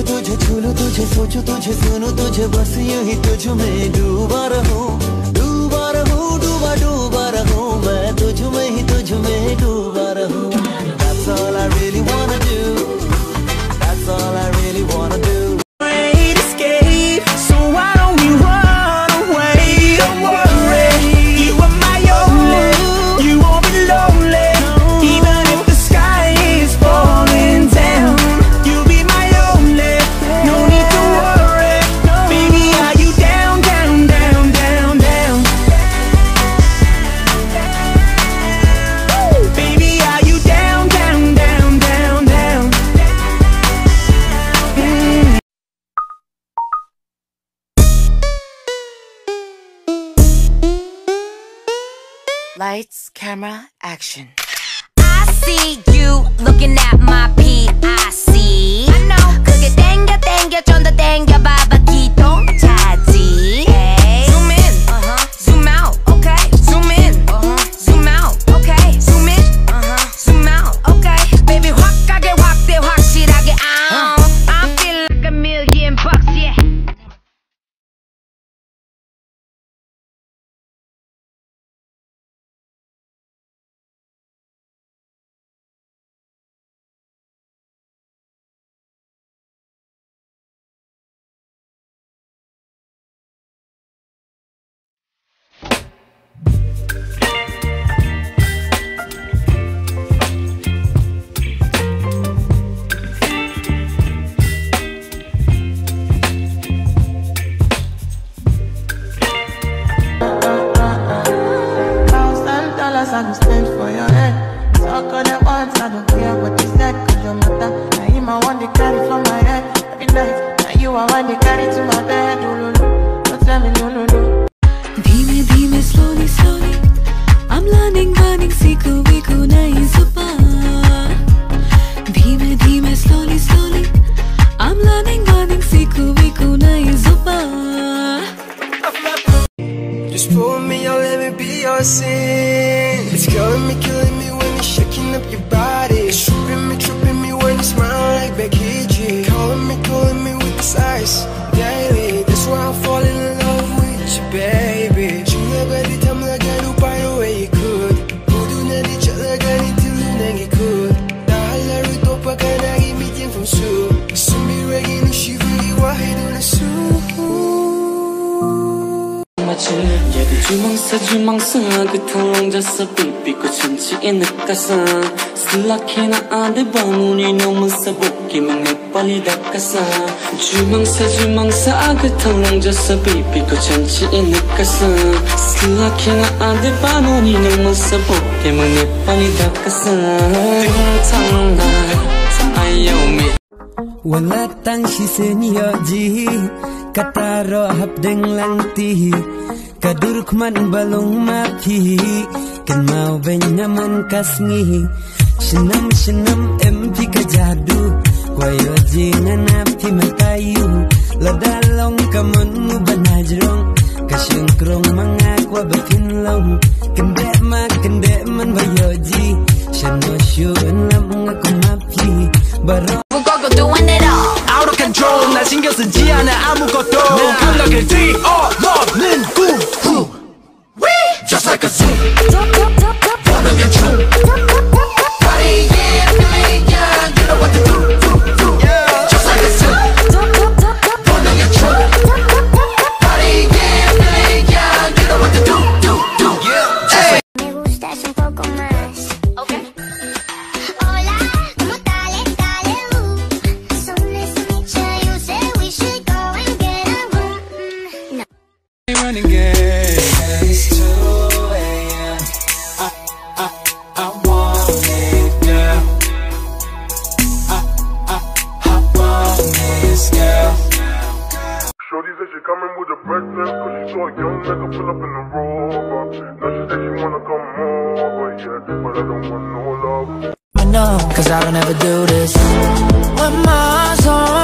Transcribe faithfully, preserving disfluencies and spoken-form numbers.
तुझे छू लूं तुझे सोचूं तुझे सुनूं तुझे बस यूं ही तुझ में डूबा रहूं डूबा रहूं डूबा डूबा रहूं मैं तुझ में ही तुझ में डूबा रहूं That's all I really wanna do That's all I really wanna do Great escape, so why don't we run away? Don't worry, you are my only. You won't be lonely, even if the sky is falling down. You'll be my only. No need to worry, baby. Are you down, down, down, down, down? Baby, are you down, down, down, down, down? Mm. Lights, camera, action. I see you looking at my P I C. I know. 그게 땡겨 땡겨 좀 더 땡겨 봐봐 기동차지. Hey. Zoom in, uh-huh. Zoom out, okay. Zoom in, uh-huh. Zoom out, okay. Zoom in, uh-huh. Zoom out, okay. Baby 확하게 확대 확실하게 out. I feel like a million bucks, yeah. Thousand dollars I don't spend for your head. Talk all at once, I don't care what you said. Cause your mother, now you my one they carry from my head. Every night, now you are one they carry to my bed. Oh, no, no, don't tell me no, no, no. धीमे धीमे slowly slowly I'm learning learning सीखो वीखो नई जुबान धीमे धीमे slowly slowly I'm learning learning सीखो वीखो नई जुबान Just pull me out, let me be your sin. It's killing me, killing me when you're shaking up your body. It's tripping me, tripping me when you smile like Becky G. Calling me, calling me with this eyes daily. That's why I'm falling in love with you, baby. You never did tell me like I do by the way you could. Who do not each other, got it till you know you could. Now I let it go, but can I give me thing from soup? Soon be ready to she really want to do the soup. 얘도 주망사 주망사 그 털렁져서 삐삐고 춤추게 느껴서 슬라키나 안돼 방문이 너무 사복기만 내 빨리 닦아서 주망사 주망사 그 털렁져서 삐삐고 춤추게 느껴서 슬라키나 안돼 방문이 너무 사복기만 내 빨리 닦아서 탕탕 아이오미 Wala tang sisenyoji Kataro hapdeng langti Kaduruk man balong mapi Kan mau benyaman kasngi Shenam shenam empi kajadu Wayoji nganapi matayu Ladalong kamon mu banajrong Kasyengkrong mangakwa batinlong Kende ma kende man wayoji Shano syuan lam ngaku mapi Baro doing it all Out of control 나 신경 쓰지 않아 아무것도 감각을 뛰어넘는 구 Just like a zoo 번호가 춤 Party yeah feeling young You know what to do Just like a zoo 번호가 춤 Party yeah feeling young You know what to do do do yeah Me gustas un poco más okay Hola ¿cómo dale dale uh Son esa nicha you say we should go and get a room no running game It's two A M I, I, I want it, girl I, I, I want this, girl Shorty said she coming with a breakfast Cause she saw a young nigga pull up in the Rover Now she said she wanna come over, yeah But I don't want no love I know, cause I don't ever do this. When my